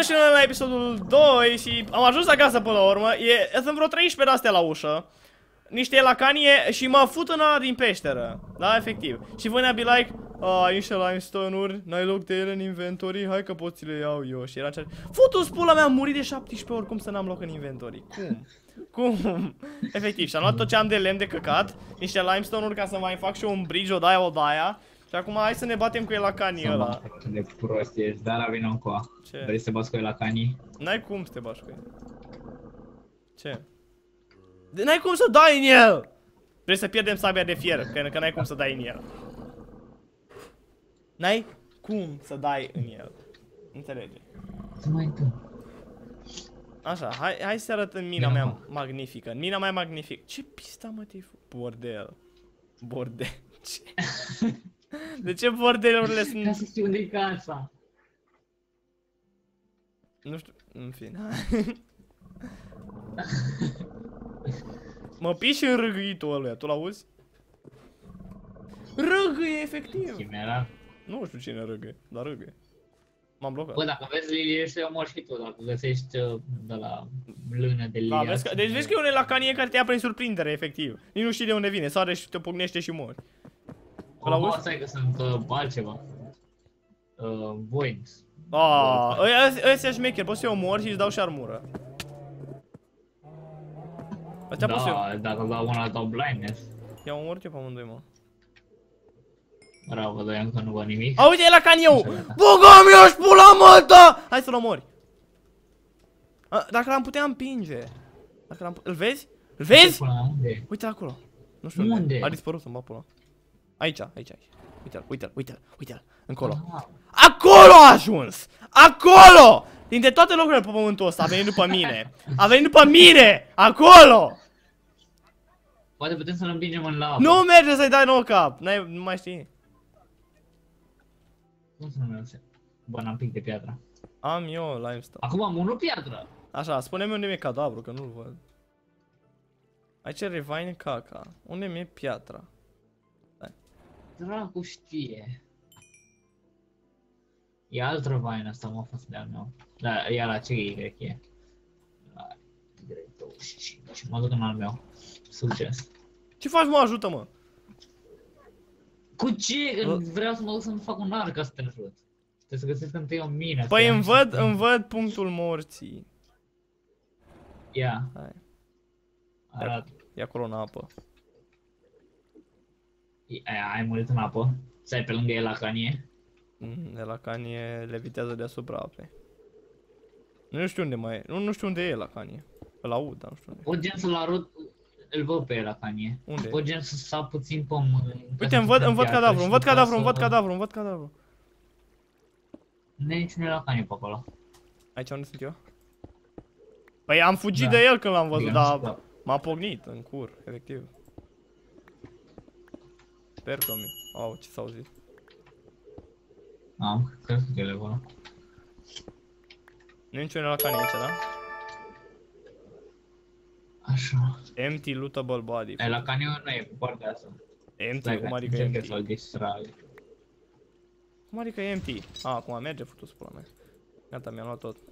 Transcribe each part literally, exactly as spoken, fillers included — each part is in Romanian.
Bună și la episodul doi și am ajuns acasă până la urmă. E, sunt vreo treisprezece de-astea la ușă. Niște elacanie și mă fut în ăla din peșteră. Da, efectiv. Și voi ne-a be like, a, ai niște limestone-uri, n-ai loc de ele în inventory, hai că pot ți le iau eu. Și era cea... Futu-ți pula mea, am murit de șaptesprezece ori, cum să n-am loc în inventory? Cum? Cum? Efectiv, și am luat tot ce am de lemn de căcat, niște limestone-uri ca să mai fac și un bridge, o daia, o daia. Și acum hai să ne batem cu elacanii ăla. De prost ești, dar vină încoa. Ce? Vrei să te bați cu elacanii? N-ai cum să te bași cu el. Ce? N-ai cum să dai în el! Vrei să pierdem sabia de fier, că, că n-ai cum să dai în el. N-ai cum să dai în el. Înțelege? Ce mai întâmplă? Așa, hai, hai să arătăm mina mea magnifică. Mina mea magnifică. Ce pista mă te-ai făcut? Bordel. Bordel. Ce? De ce bordelurile sunt... Ca să știu unde-i casa. Nu știu, în fine. Mă piși în râgâitul ăluia, tu l-auzi? Râgâie, efectiv! Chimera? Nu știu cine râgâie, dar râgâie. M-am blocat. Bă, dacă vezi lilie, să omori și tu, dacă găsești uh, de la lână de lilie. Da, vezi că, deci vezi că e un elacanie care te ia prin surprindere, efectiv. Nici nu știi de unde vine, sare și te pocnește și mori. O, stai că sunt uh, altceva. Uh, voids. Aaaa, ăia șmecher, poți să-i omori și îți dau și armură. Astea poți să Da, dacă dau una, dau blindness. i-am omorât eu pe amândoi, mă. Bravo, dar eu încă nu văd nimic. A, uite, e la caniu! Băgam eu și pula măta! Hai să-l omori. A, dacă l-am putea împinge. Dacă l-am... Îl vezi? Îl vezi? Unde? Uite acolo. Nu știu unde. unde. A dispărut în pula. Aici, aici, aici. Uite-l, uite-l, uite-l, uite-l. Încolo. Ah. Acolo a ajuns! Acolo! Dintre toate locurile pe pământul ăsta a venit după mine. A venit după mine! Acolo! Poate putem să-l împingem în lavă. Nu merge să-i dai nou cap. N-ai, nu mai știi. Cum să nu merge? Bă, n-am pic de piatră. Am eu limestone. Acum am unul piatră. Așa, spune-mi unde mi-e cadavru, că nu-l văd. Aici e Revine caca. Unde mi-e piatra? Dracu știe. E alt răvain asta, mă, fost de-al meu. Da, e la ce Y e. La Y douăzeci și cinci. Mă duc în al meu. Succes. Ce faci, mă? Ajută-mă! Cu ce? Că vreau să mă duc să-mi fac un arc ca să te ajut. Trebuie să găsesc întâi o mină. Păi îmi văd, îmi văd punctul morții. Ia. Hai. Arată. E acolo în apă. Aia, ai murit în apă. Stai pe lângă el la canie. Mm, elacanie levitează deasupra apei. Nu știu unde mai e. Nu, nu știu unde e elacanie. Îl aud, dar nu știu unde. Pot gen să-l arăt. Îl văd pe el la canie. Unde? Pot gen să sap puțin pământ. Uite, îmi văd, îmi văd cadavru, îmi văd cadavru, îmi văd cadavru, îmi văd cadavru. Nu e niciun la canie pe acolo. Aici unde sunt eu? Păi am fugit Da. de el când l-am văzut, Bine, dar da. m-a pocnit în cur, efectiv. Sper că mi... Au, ce s-a auzit? Am, cred că e acolo. Nu e niciun elacanie aici, da? Așa. Empty lootable body. E, la caniu nu e pe partea asta. Empty, cum adică încerc empty? să-l distrag. Cum adică empty? A, acum merge, futu-ți pula mea. Gata, mi-am luat tot.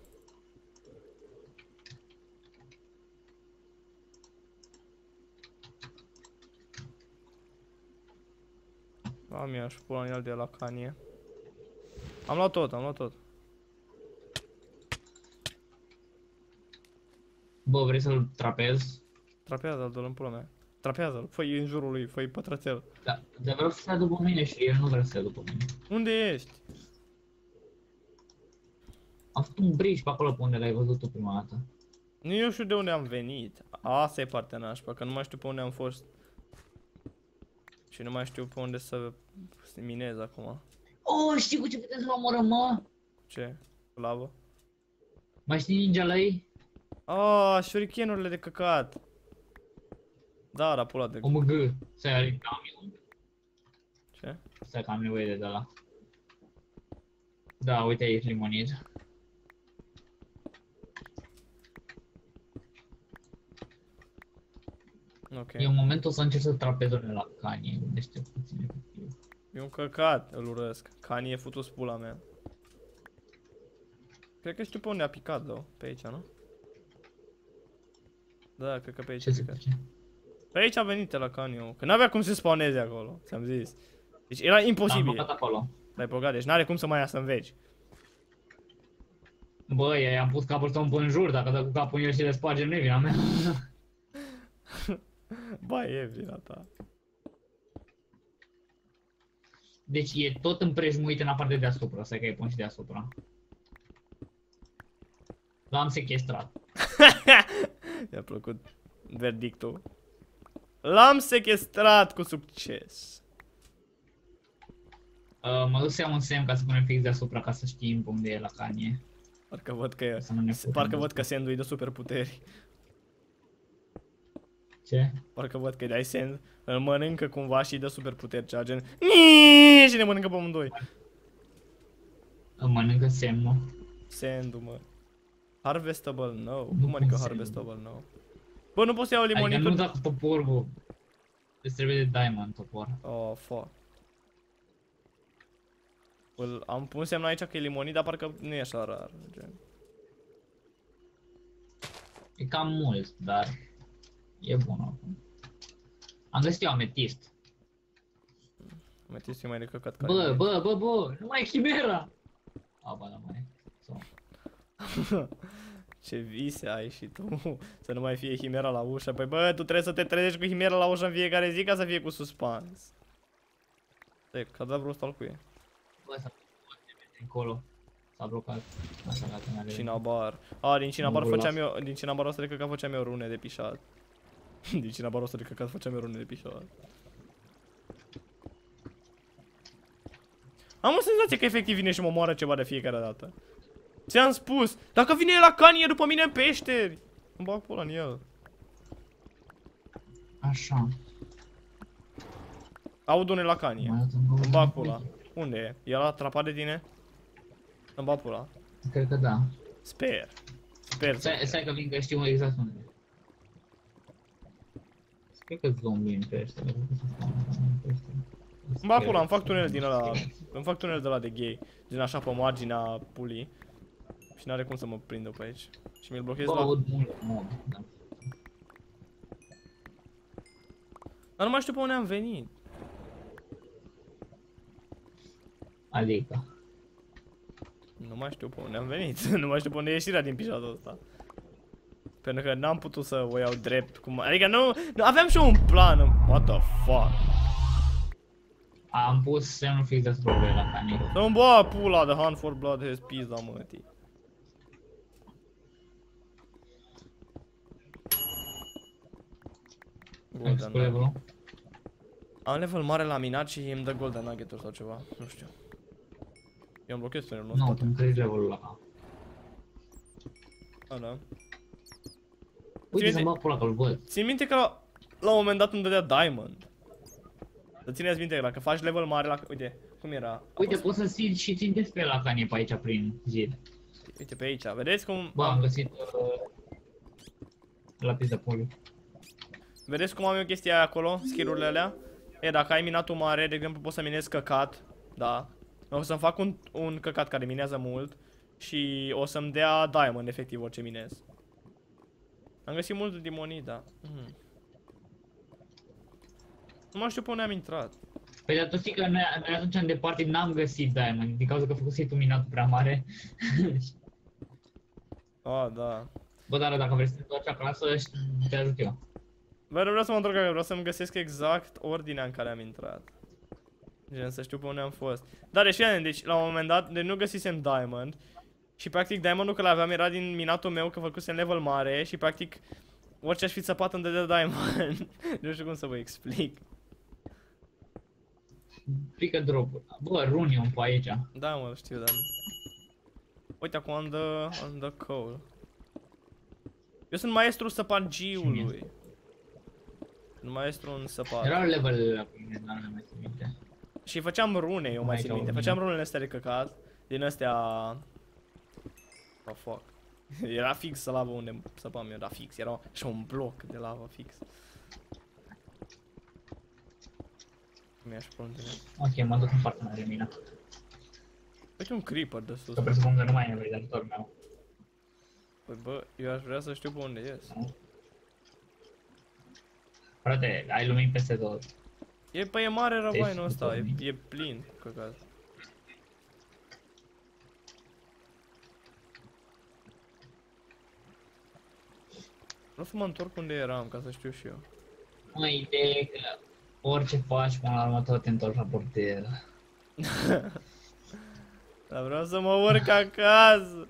Am eu și pula în el de la canie. Am luat tot, am luat tot. Bă, vrei să-l trapez? Trapează-l, dă-l în pula mea. Trapează-l, fă-i în jurul lui, fă-i pătrățel. Da, dar vreau să stea după mine și el nu vrea să stea după mine. Unde ești? Am făcut un bridge pe acolo pe unde l-ai văzut tu prima dată. Nu eu știu de unde am venit. Asta e partea nașpa, că nu mai știu pe unde am fost. Și nu mai știu pe unde să minez acum. Oh, știi cu ce putem să-l omorăm, mă? Ce? Cu lavă? Mai știi ninja la ei? Ah, shurikenurile de căcat. Da, la pula de... O M G. Stai, are camion. Ce? Stai că am nevoie de ăla. Da, uite aici limonid. Ok. E un momentul să încerc să trapez unde la canie, unde este puțin efectiv. E un căcat, îl urăsc. Canie, futu-ți pula mea. Cred că știu pe unde a picat, două. Pe aici, nu? Da, cred că pe aici Ce a se picat. face? Pe aici a venit la caniu, că n-avea cum să spawneze acolo, ți-am zis. Deci era imposibil. Am băgat acolo. L-ai băgat, deci n-are cum să mai iasă în veci. Băi, i-am pus capul tău în jur, dacă dă cu capul în el și le spargem, nu e vina mea. Ba, e vina ta. Deci e tot împrejmuit în afară de deasupra, stai că îi pun și deasupra. L-am sequestrat. Mi-a plăcut verdictul. L-am sequestrat cu succes. Uh, mă duc să iau un semn ca să punem fix deasupra ca să știm unde e la Kanye. Parcă văd că e, Să nu ne putem parcă văd despărți. că sendul-i de superputeri. Ce? Parcă văd că îi dai send, îl mănâncă cumva și îi dă superputeri, cea gen Niii! Și ne mănâncă pe amândoi. Îmi mănâncă semnul. Sendul, mă. Harvestable, no. Nu Cum adică pot harvestable, no? Bă, nu poți să iau Adică nu limonicul? dacă topor, bă. Îți trebuie de diamond topor. Oh, fuck. Îl, am pus semn aici că e limonit, dar parcă nu e așa rar, gen. E cam mult, dar e bun acum. Am găsit eu ametist. Ametist e mai de căcat ca Bă, limonit. bă, bă, bă, nu mai e chimera! A, ba, da, mai e. So. Ce vise ai și tu, să nu mai fie Himera la ușă. Păi bă, tu trebuie să te trezești cu Himera la ușă în fiecare zi ca să fie cu suspans. Stai, că a dat vreo stalcuie. Bă, s-a blocat încolo. S-a blocat. Așa, gata, n-are. Cinabar. A, din Cinabar Nu, făceam eu, din Cinabarul ăsta de căcat făceam eu rune de pișat. Din Cinabarul ăsta de căcat făceam eu rune de pișat. Am o senzație că efectiv vine și mă moară ceva de fiecare dată. Ți-am spus, dacă vine el la canie după mine în peșteri, îmi bag pula în el. Așa. Aud unul la canie. Mai dăm Îmi bag pula. Unde e? E la atrapat de tine? Îmi bag pula. Cred că da. Sper. Sper să... Stai, stai că vin că știu exact unde. Cred că zombie în pește. Îmi bag pula, îmi fac tunel din ăla. Îmi fac tunel de la de gay. Din așa pe marginea pulii. Și n-are cum să mă prindă pe aici. Și mi-l blochez Bă, la... aud mult mod. Da. Dar nu mai știu pe unde am venit. Adică. Nu mai știu pe unde am venit. Nu mai știu pe unde e ieșirea din pișatul ăsta. Pentru că n-am putut să o iau drept. Cum... Adică nu, nu... Aveam și eu un plan. What the fuck? Am pus semnul fix deasupra lui la Kanye. Să-mi bă pula de Hunt for Blood has pizza, mătii. Golden Nugget. Level. Am level mare la minat și îmi dă Golden Nugget-uri sau ceva. Nu știu. Eu îmi blochez tunelul în Nu, spate. îmi crești levelul la. A, da. Uite Ține- să-mi bag pula că-l văd. Țin minte că la, la un moment dat îmi dădea Diamond. Să țineți minte că dacă faci level mare la... Uite, cum era? A Uite, fost- poți să ții și țintesc pe la Kanye pe aici prin zid. Uite pe aici, vedeți cum... Bă, am găsit uh, lapis de poliu. Vedeți cum am eu chestia aia acolo, skill-urile alea? E, dacă ai minatul mare, de exemplu, poți să minezi căcat, da. O să-mi fac un, un căcat care minează mult și o să-mi dea diamond, efectiv, orice minez. Am găsit mult dimonit, da. Mm. Nu mai știu pe unde am intrat. Păi dar tu știi că noi, noi atunci în departe n-am găsit diamond, din cauza că făcusei tu minatul prea mare. Ah, da. Bă, dar dacă vrei să te întorci acasă, te ajut eu. Bă, nu vreau să mă întorc, vreau să-mi găsesc exact ordinea în care am intrat. Gen, să știu pe unde am fost. Dar deci, deci la un moment dat, de nu găsisem diamond. Și practic diamondul că l-aveam era din minatul meu, că făcusem level mare. Și practic, orice aș fi țăpat îmi dădea diamond. Nu știu cum să vă explic. Plică drop-uri. Bă, runion pe aici. Da, mă, știu, dar... Uite, acum am the, am the coal. Eu sunt maestru săpagiului. Sunt maestru în săpat. Erau level la mine, dar nu mai țin minte. Și făceam rune, eu mai Aici țin au minte. rune. Făceam runele astea de căcat. Din astea... Oh, fuck. Era fix să lavă unde săpam, era fix. Era și un bloc de lavă fix. Mi-aș plânge. Ok, mă duc în partea mea de mină. Uite un creeper de sus. Că presupun că nu mai e nevoie de ajutorul meu. Păi bă, eu aș vrea să știu pe unde ies. Frate, ai lumini peste tot. E, păi e mare răvainul Deci, ăsta, e, lumini. e plin, căcat. Vreau să mă întorc unde eram, ca să știu și eu. Măi, ideea e că orice faci până la urmă tot te întorci la portier. Dar vreau să mă urc acasă.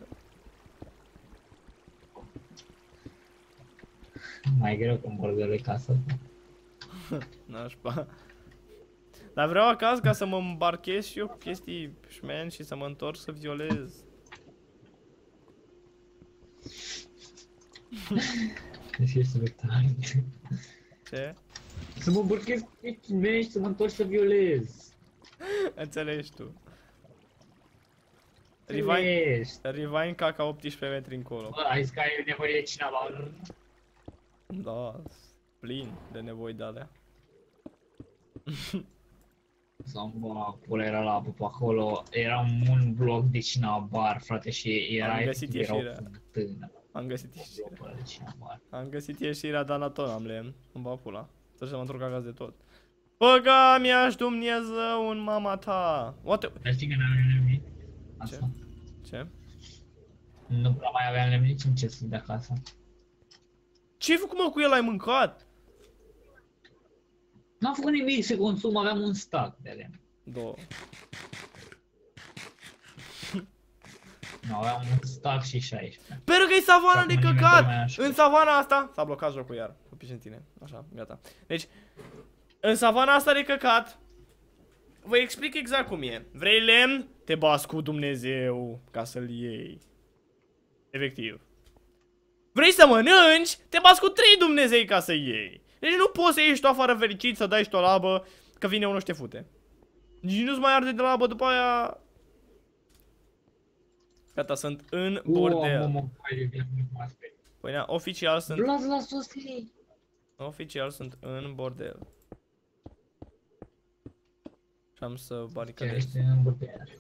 Mai greu că bordelul e casa. Nașpa. Dar vreau acasă ca să mă îmbarchez și eu cu chestii șmen și să mă întorc să violez. Deci ești retard. Ce? Să mă îmburchez cu chestii mei și să mă întorc să violez. Înțelegi tu. Rewind, Înțelegi. rewind caca optsprezece metri încolo. Bă, ai zis că ai nevoie de cineva. Da, plin de nevoi de alea. Sau bă, pula era la apă pe acolo, era un bloc de cinabar, frate, și era Am găsit efectiv, era o ieșirea. fântână. Am găsit ieșirea. Blocul ăla de cinabar. Am găsit ieșirea, dar la tot am lemn. Îmi bag pula. Trebuie să mă întorc acasă de tot. Băga mi-aș Dumnezeu în mama ta. What? Dar știi că n-aveam lemnit? Asta. Ce? Nu prea mai aveam lemnit nici în chestii de acasă. Ce-ai făcut mă cu el? Ai mâncat? N-am făcut nimic, se consum, aveam un stack de lemn. Două. Nu, aveam un stack și șaisprezece. Pentru că e savana de Acum nimeni căcat! nu mai așa. În savana asta... S-a blocat jocul iar. Cu piși în tine. Așa, gata. Deci, în savana asta de căcat... Vă explic exact cum e. Vrei lemn? Te bați cu Dumnezeu ca să-l iei. Efectiv. Vrei să mănânci? Te bați cu trei Dumnezei ca să iei. Deci nu poți să ieși tu afară fericit, să dai și tu o labă, că vine unul și te fute. Nici nu-ți mai arde de labă după aia... Gata, sunt în bordel. Uau, mă, mă, mă, Păi nea, oficial sunt... Las la sosie. Oficial sunt în bordel. Și am să Ce baricadez. ești în bordel.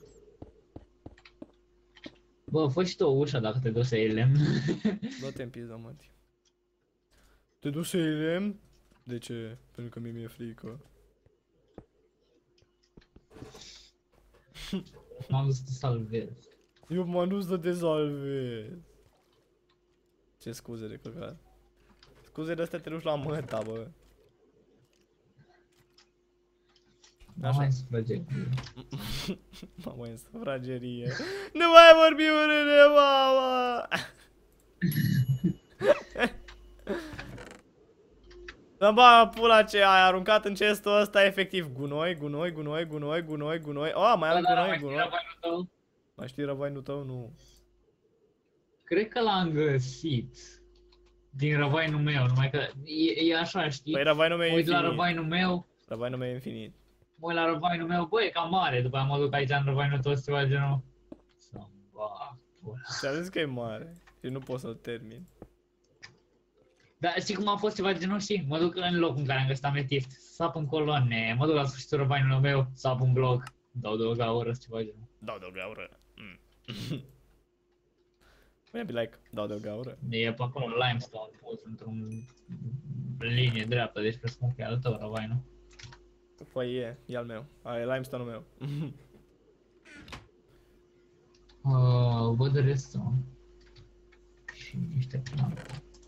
Bă, fă și tu o ușă dacă te duci să iei lemn. Dă-te în pizda, măti. Te duci să iei lemn? De ce? Pentru că mie mi-e frică. M-am dus să te salvez. Eu m-am dus să te salvez. Ce scuze de căcat. Scuze de astea te duci la măta, bă. Nu Așa. mai sufrage. Mamă, în sufragerie. Nu mai vorbi urât, mama! Dar bă, pula ce ai aruncat în chestul ăsta, efectiv, gunoi, gunoi, gunoi, gunoi, gunoi, gunoi. Oh, mai am gunoi, gunoi. Mai știi răvainul tău? Nu. Cred că l-am găsit. Din răvainul meu, numai că e, e așa, știi? Păi răvainul meu Mă e uit la infinit. răvainul meu, Răvainul meu e infinit. mă uit la răvainul meu, băi, e cam mare, după aia mă duc aici în răvainul tău, ceva genul. Să-mi bag pula. Ți-am zis că e mare și nu pot să-l termin. Dar știi cum a fost ceva de genul, știi? Mă duc în locul în care am găsit ametift, sap în coloane, mă duc la sfârșitul răvainului meu, sap în bloc, dau de o gaură, ceva de genul. Dau de o gaură. Mm. Bine, be like, dau de o gaură. E pe acolo limestone pus într-un linie dreaptă, deci presupun că e al tău răvainul. Păi e, e al meu. A, e limestone-ul meu. Uh, văd restul. Și niște plante.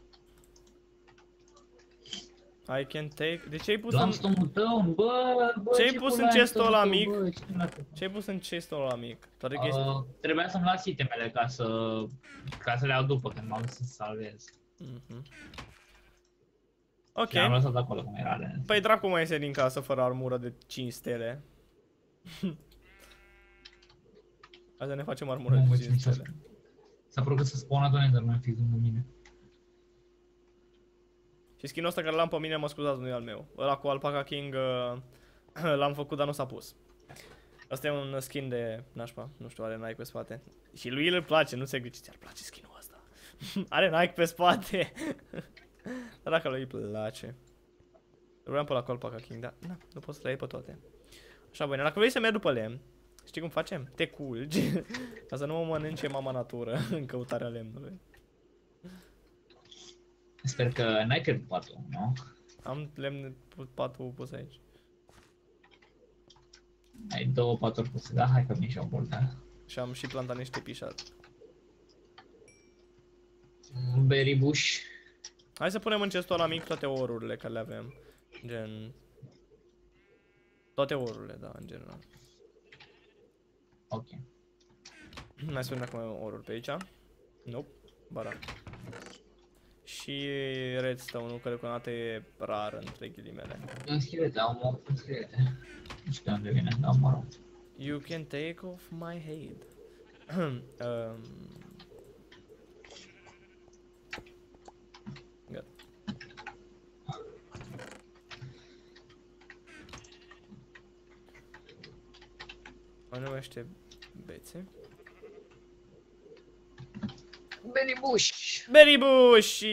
I can take... De ce ai pus în... Limestone-ul tău, bă, bă, Ce-ai ce pus cu în chestul ăla limestone-ul tău, mic? bă, ce lasă? Ce ai pus în chestul ăla mic? Toate chestii... Uh, trebuia să-mi las itemele ca să, ca să le iau după când m-am dus să salvez. Mhm. Ok. Și am lăsat acolo cum era de. Păi dracu mai iese din casă fără armură de cinci stele. Hai să ne facem armură Mamă, de ce cinci mișto. stele. S-a părut că s-a spawnat un Enderman fix lângă mine. Și skin-ul ăsta care l-am pe mine, mă scuzați, nu e al meu. Ăla cu Alpaca King uh, l-am făcut, dar nu s-a pus. Asta e un skin de nașpa, nu știu, are Nike pe spate. Și lui îl place, nu se gândește, ți-ar place skin-ul ăsta. Are Nike pe spate. Dar dacă lui îi place. Vreau pe la cu Alpaca King, dar na, nu pot să le iei pe toate. Așa, bine, dacă vrei să merg după lemn, Știi cum facem? Te culgi ca să nu mă mănânce mama natură în căutarea lemnului. Sper că n-ai căzut patul, nu? Am lemn patul pus aici. Ai două paturi puse, da? Hai că vin și eu bol, da? Și am și plantat niște pișat. Berry bush. Hai să punem în chestul ăla mic toate orurile care le avem. Gen... Toate orurile, da, în general. Ok. Hai să vedem dacă mai avem oruri pe aici. Nope. Ba da. Și redstone-ul, care deocamdată e rar, între ghilimele. Un schilete, am o un schilete. Nu știu de unde vine, dar mă rog. You can take off my head. um... Gata. Mai numește bețe. Berry bush. Berry bush!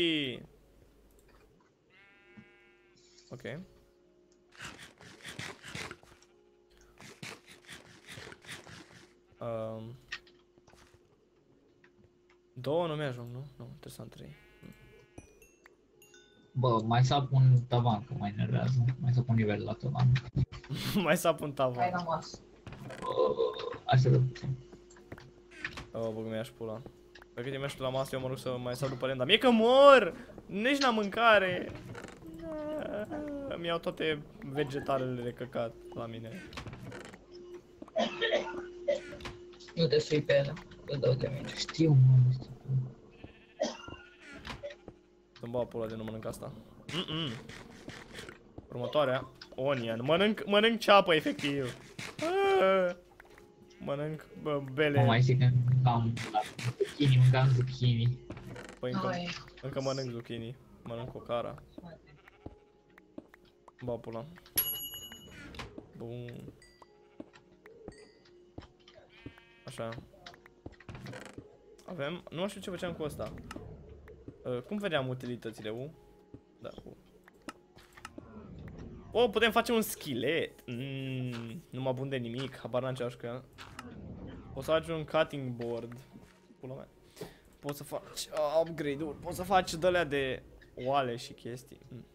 Ok. Um, două nu mi-ajung, nu? Nu, trebuie să am trei. Bă, mai sap un tavan, că mă enervează. Mai sap un nivel la tavan. Mai sap un tavan. Hai rămas. Aștept puțin. Oh, bă, mi-aș pula. Pe cât mi-aș la masă, eu mă rog să mai sap după lemn, dar mie că mor! Nici n-am mâncare! Îmi iau toate vegetalele de căcat la mine. Nu te sui pe ele, îl dau de mine. Știu, mă, Să-mi bag pula de nu mănânc asta. Mm-mm. Următoarea. Onion. Mănânc, mănânc ceapă, efectiv. Ah, mănânc bă, bele. mă mai zic că mâncam zucchini, mâncam zucchini. Păi încă, încă mănânc zucchini. Mănânc o cara. Bag pula. Bun. Așa. Avem, nu știu ce făceam cu asta. Uh, cum vedeam utilitățile, U? Da, U. O, putem face un schelet. Mm, nu mă bun de nimic, habar n-am ce aș că. Poți să faci un cutting board. Pula mea. Poți să faci uh, upgrade-uri, poți să faci de-alea de oale și chestii. Mm.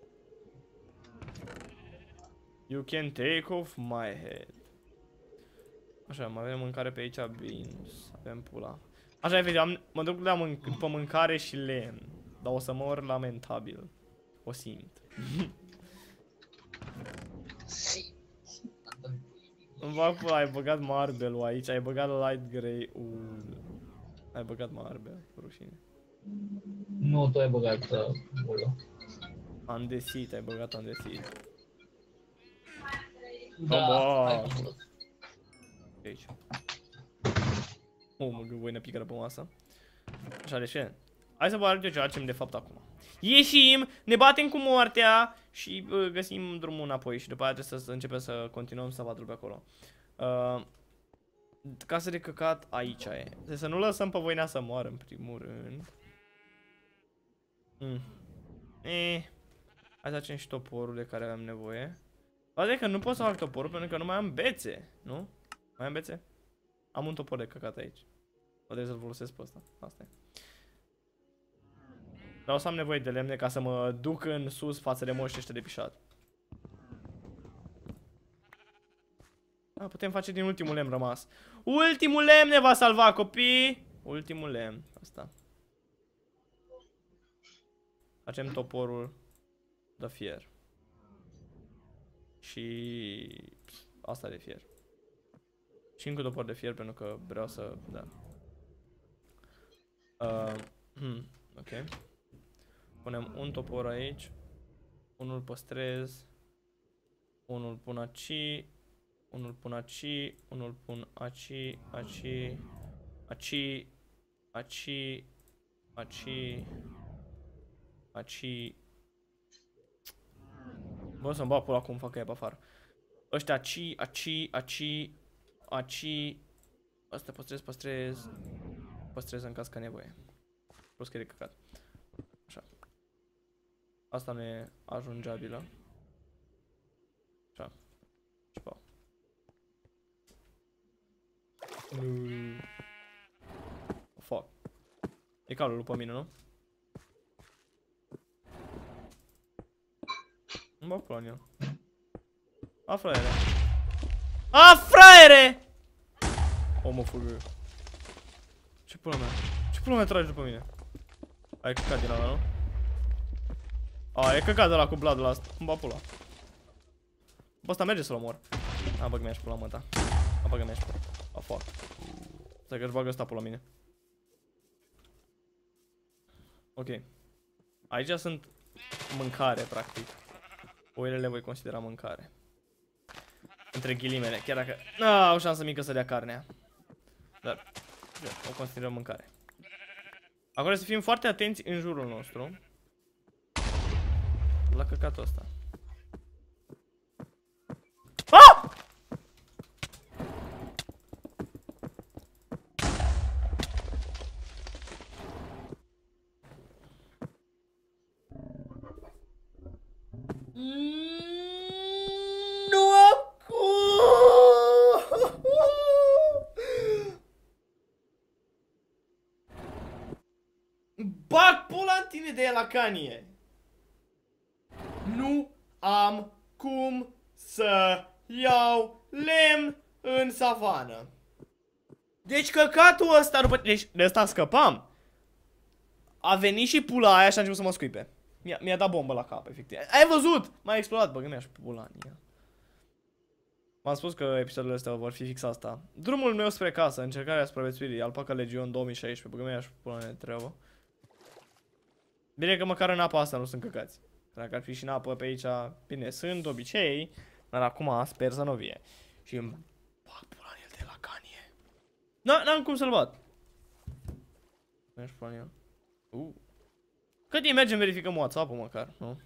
You can take off my head. Așa, mai avem mâncare pe aici, beans, avem pula. Așa, efectiv, am, mă duc la mânc pe mâncare și lemn. Dar o să mor lamentabil. O simt. Îmi fac pula, ai băgat marble-ul aici, ai băgat light grey. Uuu. Ai băgat marble, rușine. Nu, tu ai băgat uh, bolo. Andesit, ai băgat andesit. Da, Bă, ai băgat. aici. O, mă gând, voi ne pică pe masă. Așa, deci, hai să vă arăt eu ce facem de fapt acum. Ieșim, ne batem cu moartea și uh, găsim drumul înapoi și după aia trebuie să începem să continuăm savatul pe acolo. Uh, Casa de căcat aici e. Deci să nu lăsăm pe voinea să moară în primul rând. Mm. Eh. Hai să facem și toporul de care avem nevoie. Poate că nu pot să fac toporul pentru că nu mai am bețe, nu? Mai am bețe? Am un topor de căcat aici. O trebuie să-l folosesc pe ăsta. Asta e. Dar o să am nevoie de lemne ca să mă duc în sus față de moștii ăștia de pișat. Ah, putem face din ultimul lemn rămas. Ultimul lemn ne va salva, copii! Ultimul lemn. Asta. Facem toporul de fier. Și... asta de fier. Și încă topor de fier pentru că vreau să... da. Uh, hmm, ok. Punem un topor aici. Unul păstrez. Unul pun aici. Unul pun aici. Unul pun aici. Aici. Aici. Aici. Aici. Aici. Bă, să-mi bag pula cum fac aia pe afară. Ăștia aici. Aici. Aici. Aici. Asta păstrez, păstrez. Păstrez în caz că nevoie. Plus că e de căcat. Așa. Asta nu e ajungeabilă. Așa. Și pa. Nu. Fuck. E calul după mine, nu? Nu mă plan eu. A, fraiere. A, fraiere! O, mă fugă. Ce pula mea? Ce pula mea tragi după mine? Ai căcat din ala, nu? A, e căcat ăla cu bladul ăsta. Îmi bat pula. Bă, ăsta merge să-l omor. A, băg mi-aș pula mă ta. A, băg mi-aș pula. A, fuck. Stai că-și bagă ăsta pula mine. Ok. Aici sunt mâncare, practic. Oile le voi considera mâncare. Între ghilimele, chiar dacă... Na, au șansă mică să dea carnea. Dar o considerăm mâncare. Acum să fim foarte atenți în jurul nostru. La căcatul ăsta. Ah! Nu acum! Bag pula în tine de la canie! Nu am cum să iau lemn în savană. Deci căcatul ăsta după... Deci de ăsta scăpam. A venit și pula aia și a început să mă scuipe. Mi-a mi dat bombă la cap, efectiv. Ai văzut? M-a explodat, bă, mi-aș pula în ea. M-am spus că episoadele astea vor fi fix asta. Drumul meu spre casă, încercarea supraviețuirii, Alpaca Legion două mii șaisprezece, bă, mi-aș pula în treabă. Bine că măcar în apa asta nu sunt căcați. Dacă ar fi și în apă pe aici, bine, sunt de obicei, dar acum sper să nu vie. Și îmi bag pula în el de la canie. N-am cum să-l bat. Mi-aș pula în el. Uh. Cât timp mergem, verificăm WhatsApp-ul măcar, nu?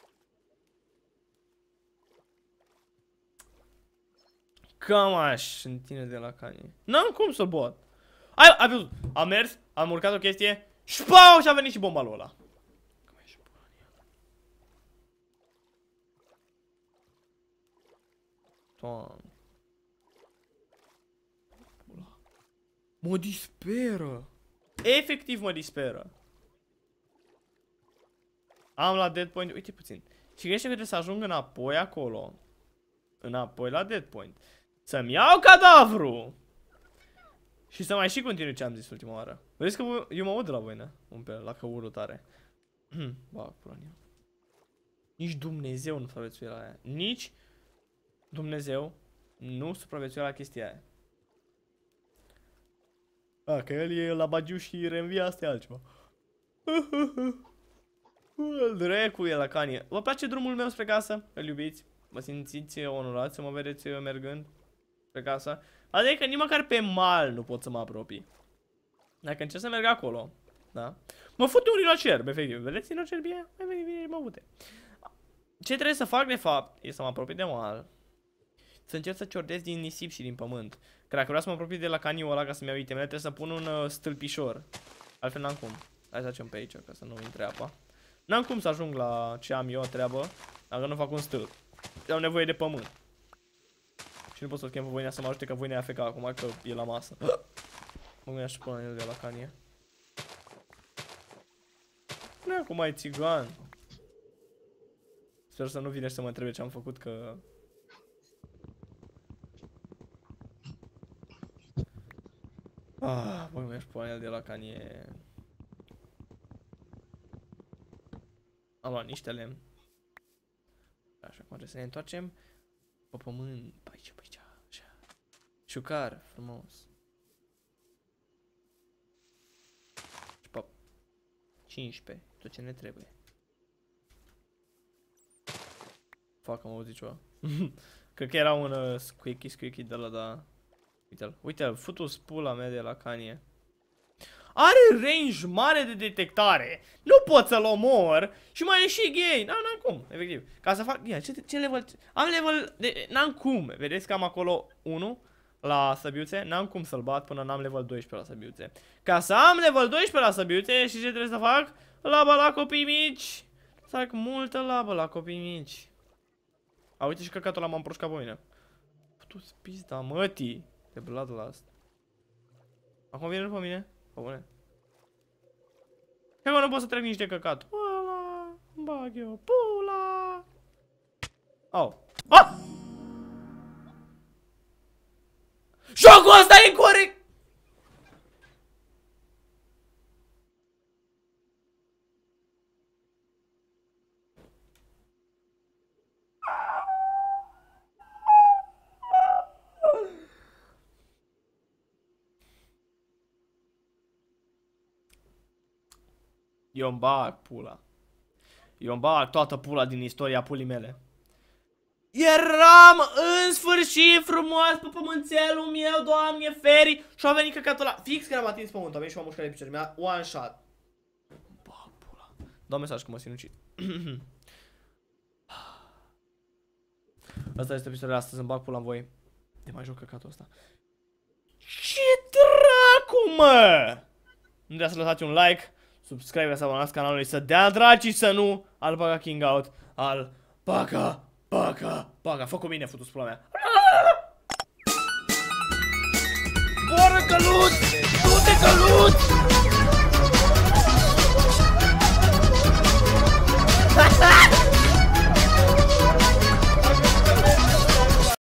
Cam aș în tine de la canie. N-am cum să-l bat. Ai, ai văzut, am mers, am urcat o chestie, șpau, și a venit și bomba lui ăla. Doamne. Mă disperă. Efectiv mă disperă. Am la dead point, uite puțin. Și gândește că trebuie să ajung înapoi acolo. Înapoi la dead point. Să-mi iau cadavru. Și să mai și continui ce am zis ultima oară. Vedeți că eu mă aud de la voi, ne? Un pe la căurul tare. Ba, pula în el. Nici Dumnezeu nu supraviețuie la aia. Nici Dumnezeu nu supraviețuie la chestia aia. A, că el e la bagiu și reînvia, asta e altceva. Dracu e la canie. Vă place drumul meu spre casă? Îl iubiți? Vă simțiți onorați să mă vedeți mergând spre casă? Adică nici măcar pe mal nu pot să mă apropii. Dacă încerc să merg acolo, da? Mă fute un rinocerb, efectiv. Vedeți rinocerbie? Mai veni, vine, mă fute. Ce trebuie să fac de fapt e să mă apropii de mal. Să încerc să ciordez din nisip și din pământ. Că dacă vreau să mă apropii de la caniul ăla ca să-mi iau itemele, trebuie să pun un uh, stâlpișor. Altfel n-am cum. Hai să facem pe aici ca să nu intre apa. N-am cum să ajung la ce am eu treabă dacă nu fac un stâlp. Am nevoie de pământ. Și nu pot să-l chem pe Voinea să mă ajute, că Voinea e A F K acum că e la masă. Mă gândeam și până el de la canie. Nu acum ai țigan. Sper să nu vine și să mă întrebe ce am făcut, că... Ah, bă, mi-aș pune el de la canie. Am luat niște lemn. Așa, acum trebuie să ne întoarcem pe pământ, pe aici, pe aici, așa. Șucar, frumos. Și pe cincisprezece, tot ce ne trebuie. Fac, am auzit ceva. Cred că era un uh, squeaky, squeaky de la, da. Uite-l, uite-l, futu spula mea de la canie. Are range mare de detectare. Nu pot să-l omor. Și mai e și gay. N-am cum, efectiv. Ca să fac... Ia, ce, ce level... Am level... De... N-am cum. Vedeți că am acolo unu la săbiuțe. N-am cum să-l bat până n-am level doisprezece la săbiuțe. Ca să am level doisprezece la săbiuțe, și ce trebuie să fac? Labă la copii mici. Să fac multă labă la copii mici. A, uite și căcatul ăla m-am proșcat pe mine. Putu-ți pizda, mătii. De Bloodlust. Acum vine după mine? Pe bune. Hai mă, nu pot să trec nici de căcat. Pula, bag eu, pula. Au. Ah! Jocul ăsta e incorect! Eu îmi bag pula. Eu îmi bag toată pula din istoria pulii mele. Eram în sfârșit frumos pe pămânțelul meu, Doamne feri. Și a venit căcatul ăla. Fix când am atins pământul, a venit și m-a mușcat de picior. Mi-a one shot. Bag pula. Dau mesaj că mă sinucid. Asta este episodul astăzi, îmi bag pula în voi. De mai joc căcatul ăsta. Ce dracu, mă! Nu trebuie să lăsați un like, subscribe, să abonați canalului, să dea dragi, să nu al Paga King Out, al Paga, Paga, Paga. Fă cu mine, futu-s pula mea. Boră căluț! Du-te căluț!